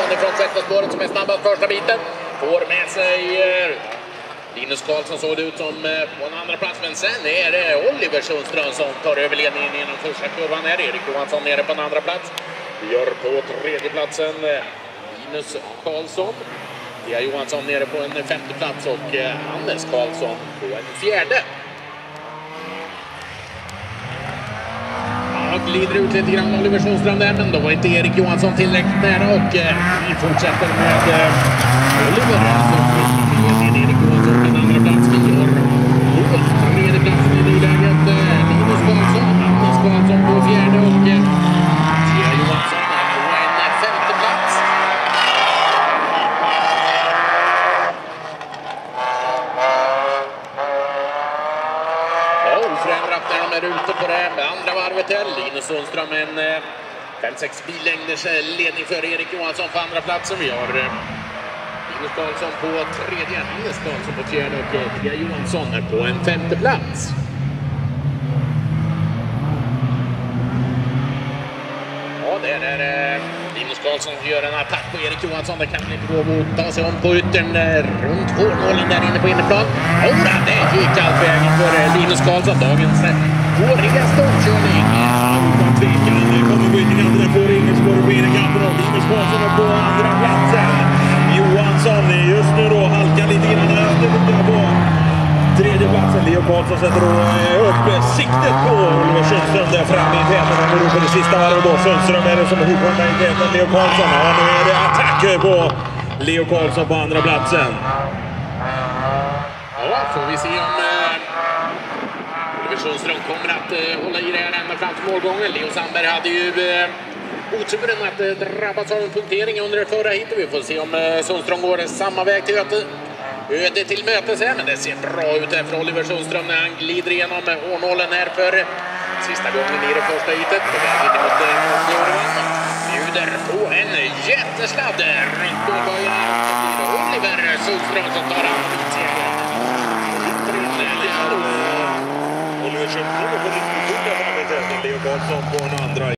Johansson ifrån sjätte spåret som är snabbast första biten. Får med sig Linus Karlsson, såg det ut som på en andra plats, men sen är det Oliver Sundström som tar över ledningen genom första kurvan. Är Erik Johansson nere på en andra plats. Vi gör på tredje platsen Linus Karlsson. Tia Johansson nere på en femte plats och Anders Karlsson på en fjärde. Ja, glider ut lite grann Oliver Sundström där, men då var inte Erik Johansson tillräckligt nära och vi fortsätter med Oliver med Erik Johansson på en andra plats. Vi gör på tredje platsen i nuläget Linus Karlsson, Anders Karlsson på fjärde och Tia Johansson på en femte plats. Oförändrat när de är ute på det andra varvet här. Linus Sundström en 5-6 billängders ledning för Erik Johansson på andra platsen. Vi har Linus Karlsson på tredje, Anders Karlsson på fjärde och Tia Johansson är på en femte plats. Ja, där är Linus Karlsson som gör en attack på Erik Johansson. Det kan inte gå att ta sig om på yttern runt hårnålen där inne på innerplan. Ora, det gick allt vägen för Linus Karlsson. Dagens håriga storkörning. Utan tvekan kommer bytningen till den får Ingersborg på innerkanten och Linus Karlsson på andra platsen. Johansson just nu då halkar lite grann på tredje platsen. Leo Karlsson sätter då upp siktet på Oliver Sundström där framme i täten. Han går upp på det sista varvet då. Sundström är det som är hopvarna i täten. Leo Karlsson. Ja, nu är det attack på Leo Karlsson på andra platsen. Ja, får vi se om Oliver Sundström kommer att hålla i det här ända fram till målgången. Leo Sandberg hade ju oturen att drabbas av en punktering under det förra hit. Vi får se om Sundström går samma väg till öde till mötes här, men det ser bra ut här för Oliver Sundström när han glider igenom hårnålen här för sista gången i det första hitet. På väg in mot målgången. Bjuder på en jättesladd runt målgången. Oliver Sundström som tar an segern. Oliver Sundström på 97 Leo Karlsson på en andra.